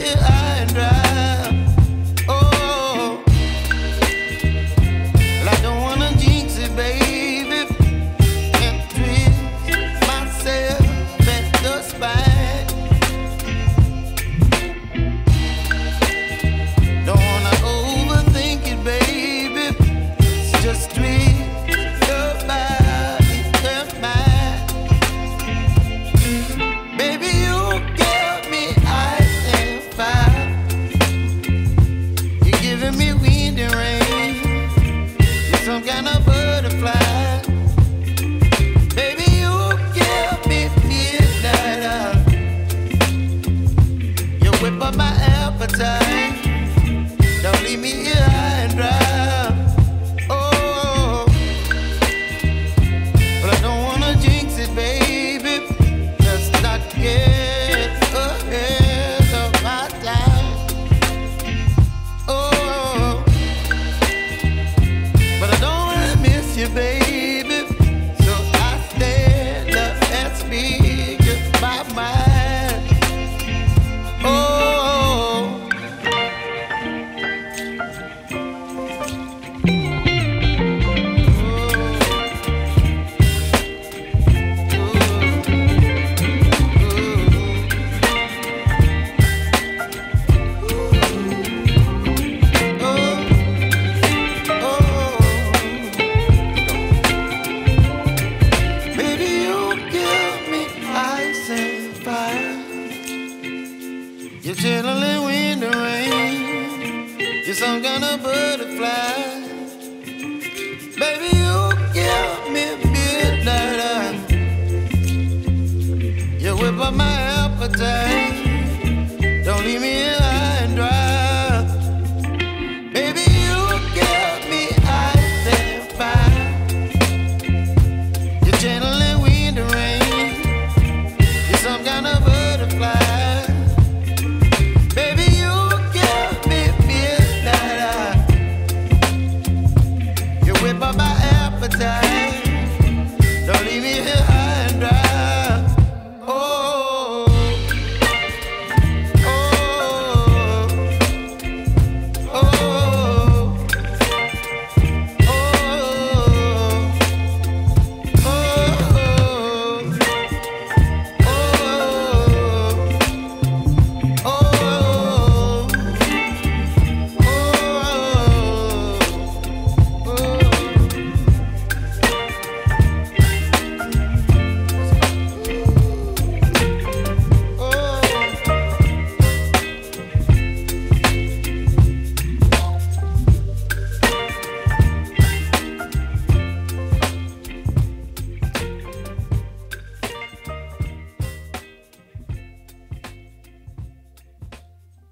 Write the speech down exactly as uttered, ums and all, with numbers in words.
high and dry. Oh, well, I don't wanna jinx it, baby, and twist myself at the spine. Don't wanna overthink it, baby. It's just twist your body and mine. Baby, you give me ice and fire. You're giving me wind and rain. You're some kind of butterfly. Baby, you give me midnight oil. You whip up my appetite. Don't leave me here high and dry. Oh, but I don't wanna jinx it, baby. Let's not get ahead of my time. Oh, but I don't wanna miss you, baby. So I stand up and speak my mind. Oh. Baby, you give me ice and fire. You're chilling wind and rain. You're some kind of butterfly. Baby, you give me midnight oil. You whip up my appetite.